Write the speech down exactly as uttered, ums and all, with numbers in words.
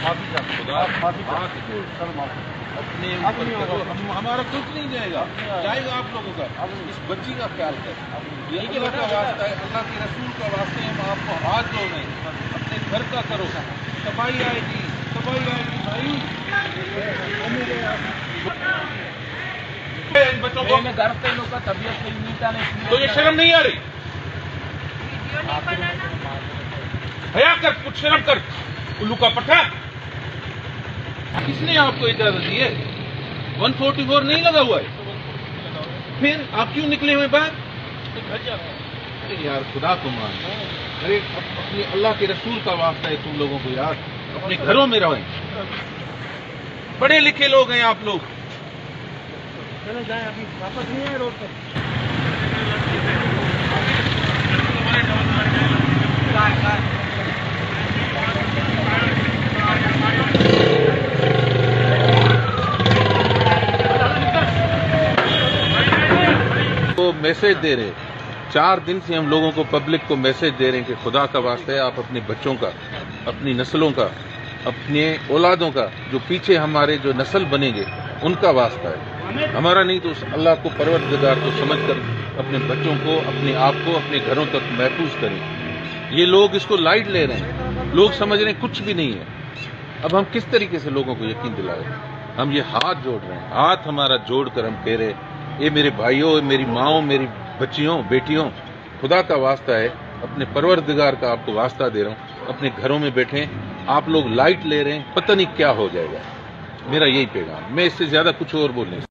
اپنے ہمارا کچھ نہیں جائے گا جائے گا آپ لوگوں کا. اس بچی کا خیال کریں. یہ اللہ کا واسطہ ہے, اللہ کے رسول کا واسطے ہم آپ کو ہاتھ دھو رہے ہیں. اپنے گھر کا کرو. تباہی آئے گی, تباہی آئے گی بھائی. بچوں کو گھر پہ لوگ کا طبیعت نہیں, تو یہ شرم نہیں آ رہی؟ حیا کر, کچھ شرم کر. الو کا پٹھا کس نے آپ کو اجازت دی ہے؟ ون فورٹی فور نہیں لگا ہوا ہے. پھر آپ کیوں نکلے ہوئے باہر؟ یار خدا کو مان. ارے اپنے اللہ کے رسول کا واسطہ ہے تم لوگوں کو یار. اپنے گھروں میں رہیں. پڑھے لکھے لوگ ہیں آپ لوگ. چلے جائیں, ابھی واپس نہیں ہے روڈ پہ. میسج دے رہے چار دن سے ہم لوگوں کو, پبلک کو میسج دے رہے ہیں کہ خدا کا واسطہ ہے آپ اپنے بچوں کا, اپنی نسلوں کا, اپنے اولادوں کا, جو پیچھے ہمارے جو نسل بنیں گے ان کا واسطہ ہے, ہمارا نہیں. تو اللہ کو پروردگار کو سمجھ کر اپنے بچوں کو, اپنے آپ کو اپنے گھروں تک محفوظ کریں. یہ لوگ اس کو لائٹ لے رہے ہیں, لوگ سمجھ رہے ہیں کچھ بھی نہیں ہے. اب ہم کس طریقے سے لوگوں کو یقین دلائیں؟ ہم یہ ہاتھ جوڑ رہے ہیں, ہاتھ ہمارا جوڑ کر ہم کہہ رہے اے میرے بھائیوں, میری ماؤں, میری بچیوں, بیٹیوں, خدا کا واسطہ ہے, اپنے پروردگار کا آپ کو واسطہ دے رہا ہوں, اپنے گھروں میں بیٹھیں. آپ لوگ لائٹ لے رہے ہیں, پتہ نہیں کیا ہو جائے گا. میرا یہی پیغام, میں اس سے زیادہ کچھ اور بول نہیں.